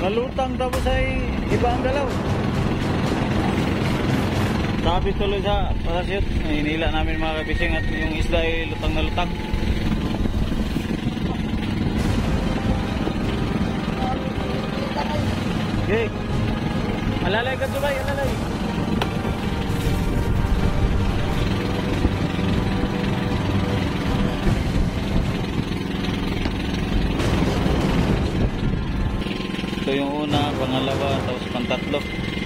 Nalutang tapos ay iba ang galaw. Sabi tuloy sa parachute. Hinila namin mga kabising at yung isda ay lutang na lutang. Okay. Alalay ka subay, alalay. Ito yung una, pangalawa, tapos pantatlo.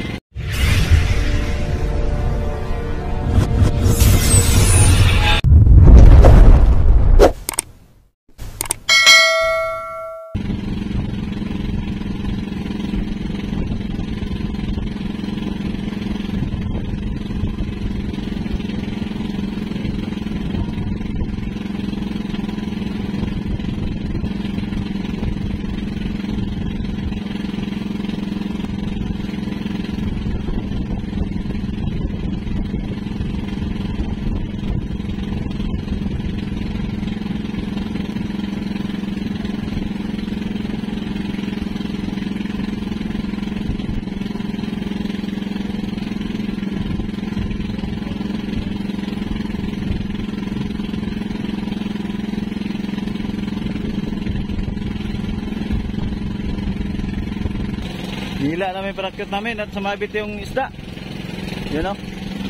Hila namin parachute namin at sumabit yung isda. Yun o.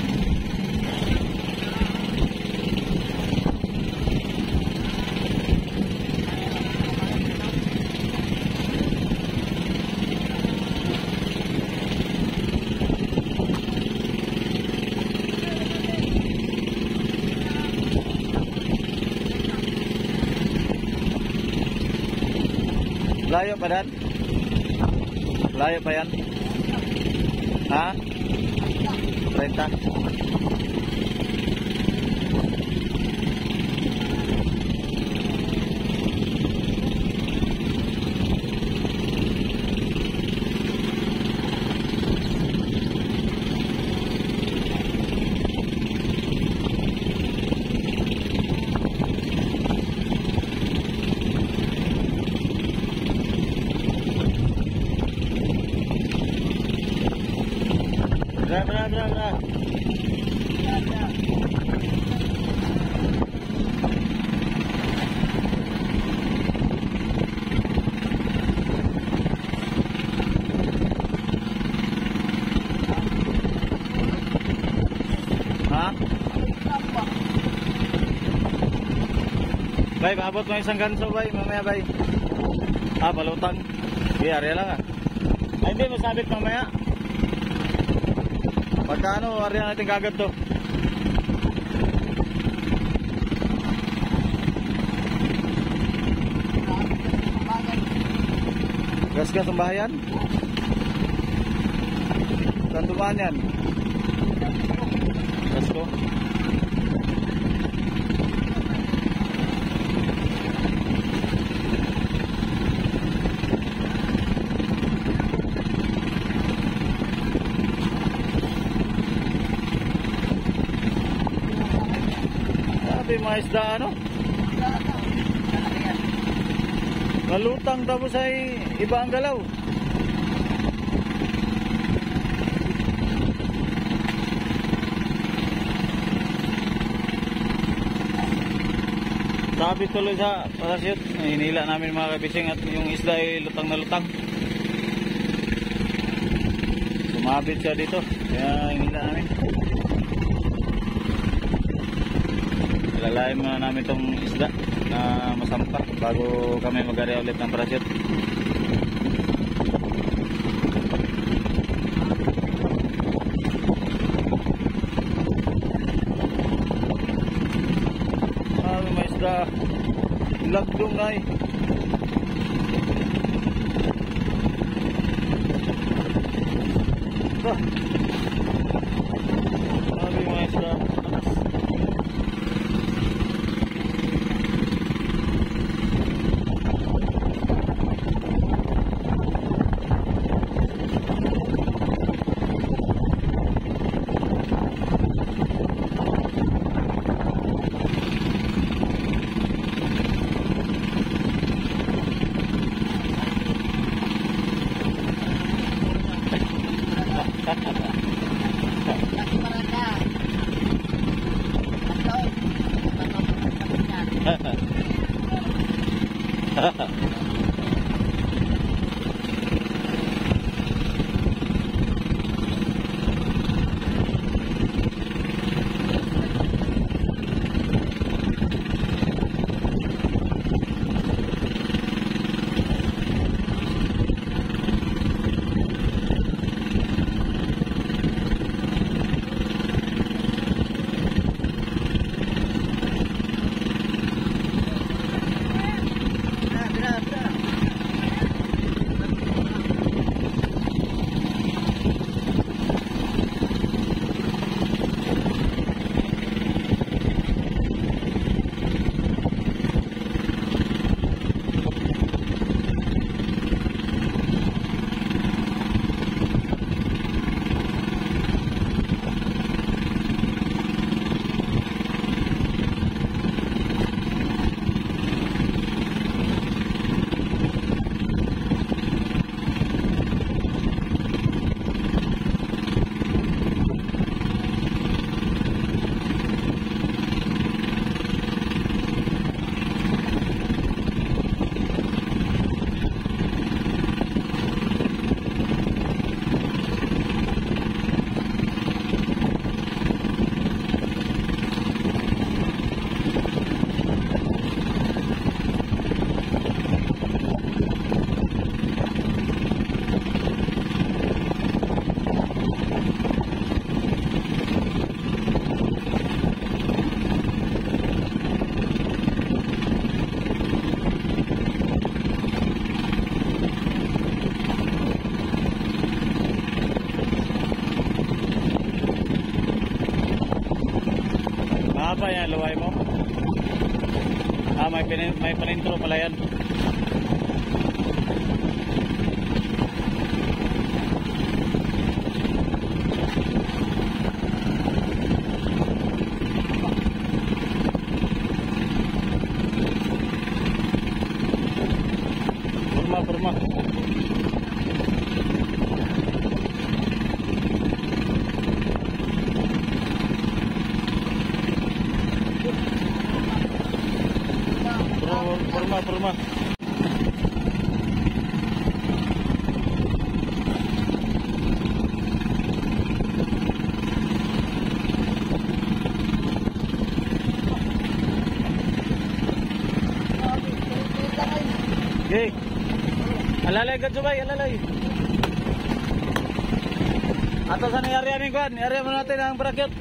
Layo pa dan? Layo pa yan? Ha? 30? Bra. Ha? Bay, maabot mo isang ganso, bay. Mamaya, bay. Ah, balutang. Iya, area lang, ah. Ay, hindi, masabit mamaya. Pagka ano, area natin kagad to. Gas-gas ang bahayan? Saan dumaan yan? Gas ko? Mga isda ano? Nalutang tapos ay iba ang galaw. Sabi tuloy sa parachute. Hinila namin mga kabising at yung isda ay lutang na lutang. Sumabit siya dito. Kaya hinila namin. Lalayin muna namin itong isda na masampa bago kami mag-area ulit ng parachute. May isda lagdong ay mga isda. Mahaba yan, luway mo. May panintro pala yan. Purma. Purma. Okay. Alalay ka subay, alalay. Ato sa area ni Kwan, area mo natin ang bracket.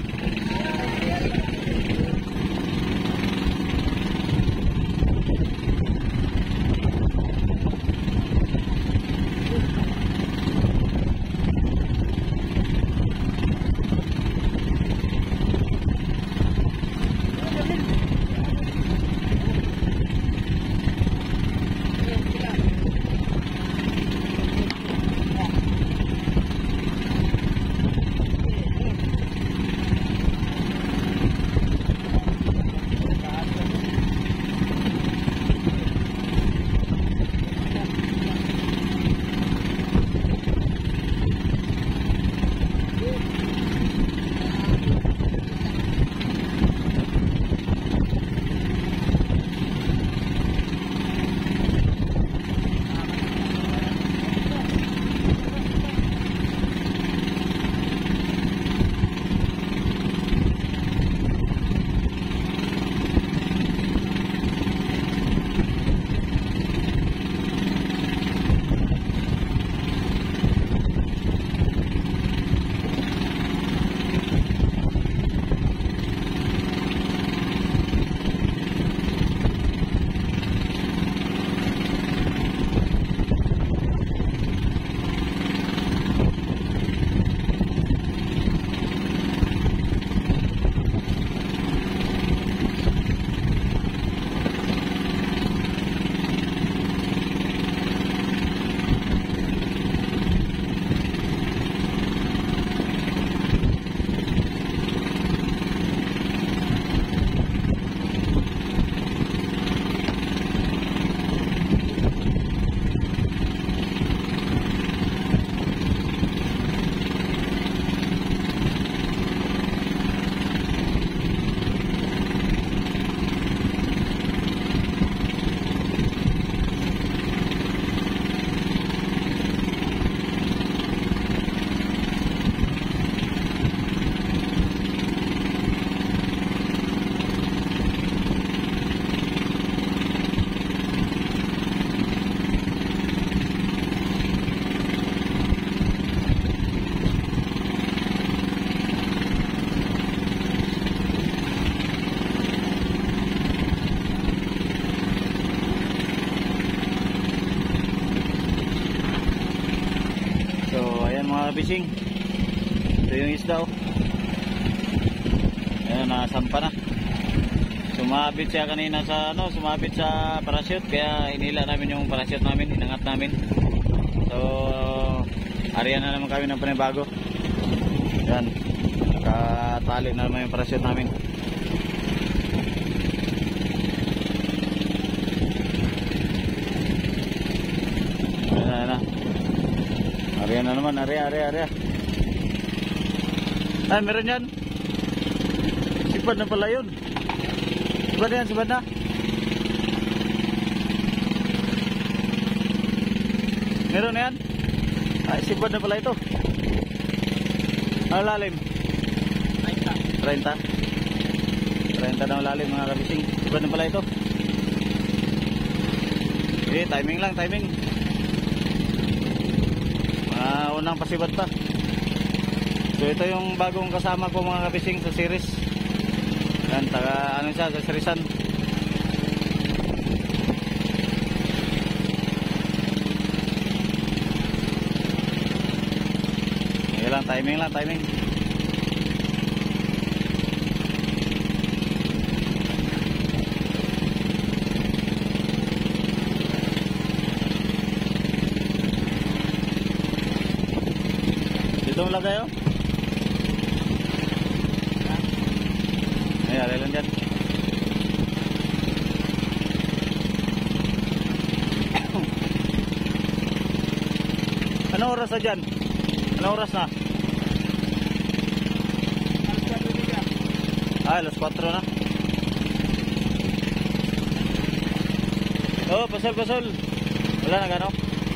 bising. Ito yung isda, oh. Ayan, nasampa na. Sumabit siya kanina sa sumabit sa parachute, kaya inila namin yung parachute namin, inangat namin. So, ariyan na naman kami ng panibago. Yan, nakatali na naman yung parachute namin. Ayan na. Ariyan na naman, ariya. Ay, meron yan. Sipad na pala yun. Sipad na. Meron na yan. Ay, sipad na pala ito. Ano lalim? 30 na lalim mga kabising. Sipad na pala ito. Okay, timing lang, timing. Unang pasibad pa. So ito yung bagong kasama ko mga kabising sa series. Yan, taga siya, sa Serisan. Okay lang, timing. Dito mo lagay, oh. Ay, ari lang dyan. Anong oras na dyan? Anong oras na? Alas 4 na. Oh, pasol. Wala na gano?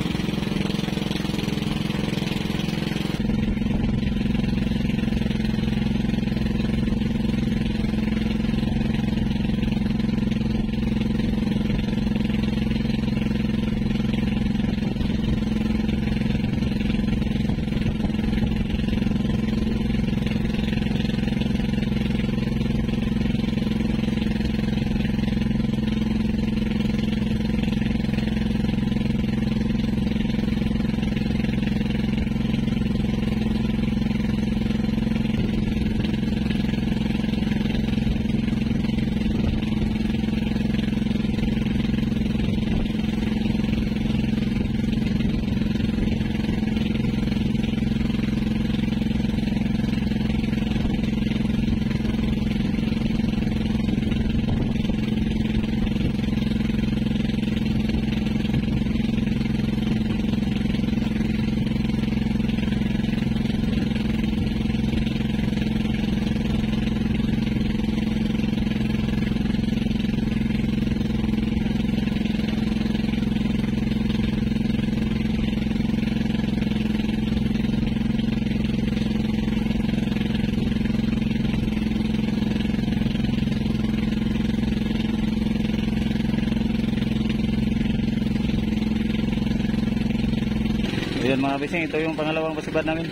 Ayan mga bising, ito yung pangalawang pasibad namin.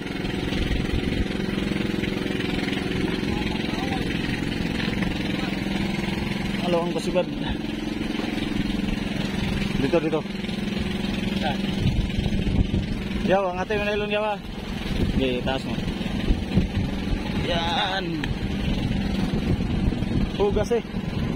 Pangalawang pasibad. Dito. Yaw, ang atin yung nailon yawa. Okay, taas mo. Yan. Hugas eh.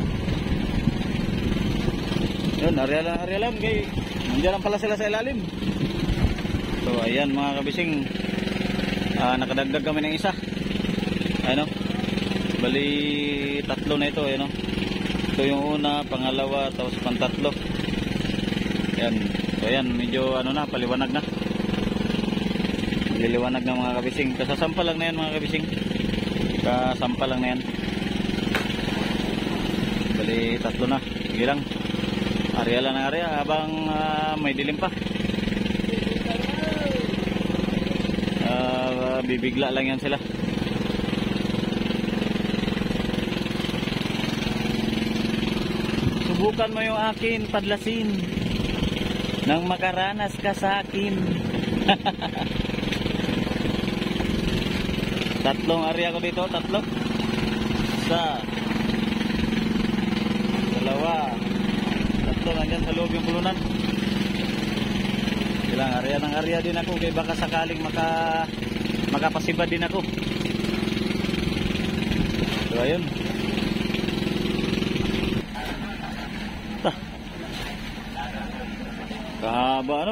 Yan, arialan. Okay. Nandiyan lang pala sila sa ilalim. So ayan mga kabising, nakadagdag kami ng isa. Ano? Bali tatlo na ito, ano? Ito yung una, pangalawa, tapos pantatlo. Ayan. So ayan, medyo ano na, paliwanag na. Liliwanag na mga kabising. Kasasampa lang na yan mga kabising. Kasampa lang na yan. Bali tatlo na. Sige lang. Area lang ng area habang may dilim pa. Bibigla lang yan sila. Subukan mo yung akin, padlasin nang makaranas ka sa akin. Tatlong area ko dito, tatlo. Isa, dalawa, tatlo nandyan sa loob yung pulunan. Ilang area ng area din ako kay baka sakaling makapasiba din ako. So ayun. Kahaba ano.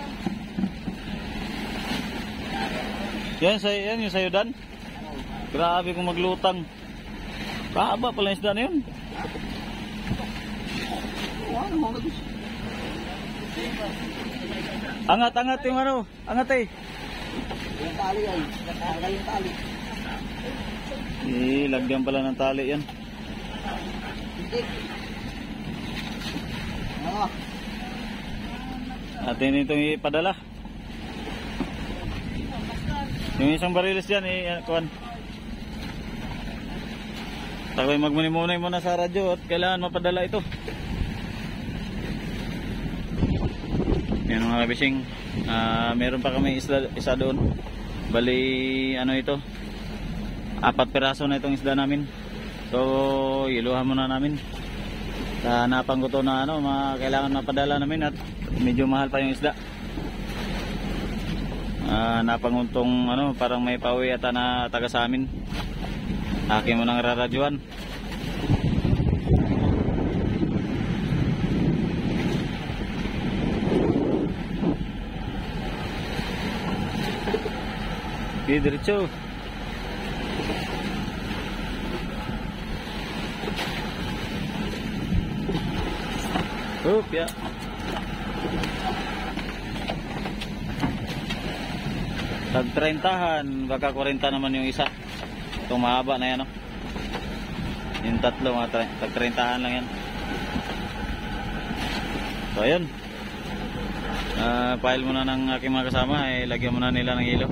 Yan yung sayo Dan. Grabe kung maglutang. Kahaba pala yung isda na yun. Angat yung ano. Angat eh. Yung tali ay. Nakakal yung tali. Lagyan pala ng tali yan. Atin itong ipadala. Yung isang barilis dyan kuhan. Takoy magmuni-munay muna sa radyo at kailangan mapadala ito. Yan mga kabising, meron pa kami isa doon. Bali ano ito, 4 piraso na itong isda namin. So iluhan muna namin. Hanapan ko to na ano, kailangan mapadala namin at medyo mahal pa yung isda. Napanguntong ano, parang may pauwi ata na taga sa amin. Akin mo nang raradyoan. Okay, diretso. Ya. Tag 30han, baka 40 naman yung isa. Itong mahaba na yan, no? Yung tatlo, mga tag 30han lang yan. So, ayun. File muna ng aking mga kasama, lagyan muna nila ng ilo.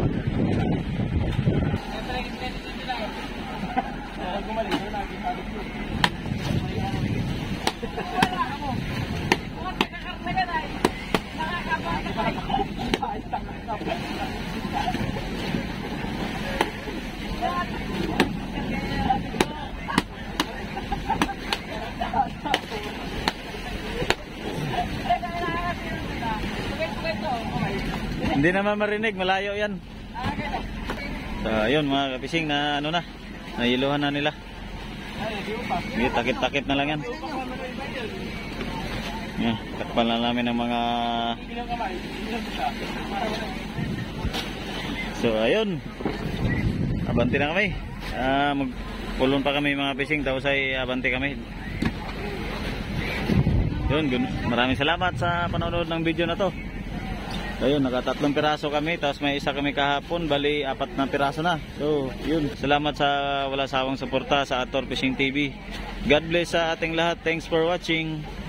Hindi naman marinig, malayo yan. So ayun mga kapising, na ano na, nailuhan na nila. Hindi, takip-takip na lang yan. Takpan lang namin ng mga... So ayun, abanti na kami. Magpulon pa kami mga pising, tapos ay abanti kami. Yun, maraming salamat sa panonood ng video na to. Ayun, naka 3 piraso kami, tapos may isa kami kahapon, bali 4 na piraso na. So, yun. Salamat sa wala sawang suporta sa Ator Fishing TV. God bless sa ating lahat. Thanks for watching.